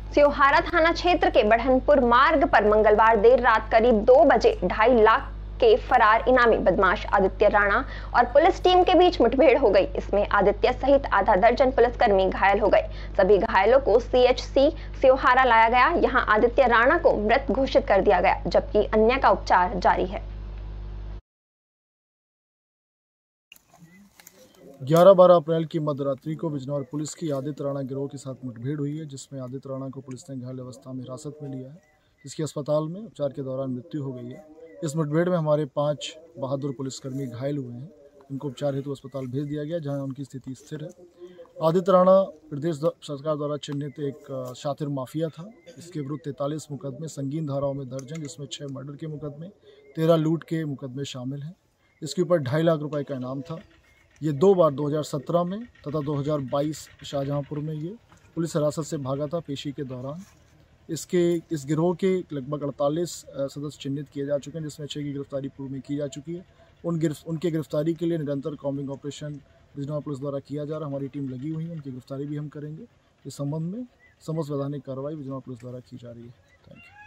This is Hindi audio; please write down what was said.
स्योहारा थाना क्षेत्र के बढ़नपुर मार्ग पर मंगलवार देर रात करीब 2 बजे 2.5 लाख के फरार इनामी बदमाश आदित्य राणा और पुलिस टीम के बीच मुठभेड़ हो गई। इसमें आदित्य सहित आधा दर्जन पुलिसकर्मी घायल हो गए। सभी घायलों को सीएचसी स्योहारा लाया गया। यहां आदित्य राणा को मृत घोषित कर दिया गया, जबकि अन्य का उपचार जारी है। 11-12 अप्रैल की मध्यरात्रि को बिजनौर पुलिस की आदित्य राणा गिरोह के साथ मुठभेड़ हुई है, जिसमें आदित्य राणा को पुलिस ने घायल अवस्था में हिरासत में लिया है, जिसकी अस्पताल में उपचार के दौरान मृत्यु हो गई है। इस मुठभेड़ में हमारे 5 बहादुर पुलिसकर्मी घायल हुए हैं। उनको उपचार हेतु अस्पताल भेज दिया गया, जहां उनकी स्थिति स्थिर है। आदित्य राणा प्रदेश सरकार द्वारा चिन्हित एक शातिर माफिया था। इसके विरुद्ध 43 मुकदमे संगीन धाराओं में दर्ज हैं, जिसमें 6 मर्डर के मुकदमे, 13 लूट के मुकदमे शामिल हैं। इसके ऊपर 2.5 लाख रुपए का इनाम था। ये 2 बार 2017 में तथा 2022 शाहजहांपुर में ये पुलिस हिरासत से भागा था पेशी के दौरान। इस गिरोह के लगभग 48 सदस्य चिन्हित किए जा चुके हैं, जिसमें 6 की गिरफ्तारी पूर्व में की जा चुकी है। उनके गिरफ्तारी के लिए निरंतर कॉम्बिंग ऑपरेशन बिजनौर पुलिस द्वारा किया जा रहा है। हमारी टीम लगी हुई है, उनकी गिरफ्तारी भी हम करेंगे। इस संबंध में समस्त वैधानिक कार्रवाई बिजनौर पुलिस द्वारा की जा रही है। Thank you.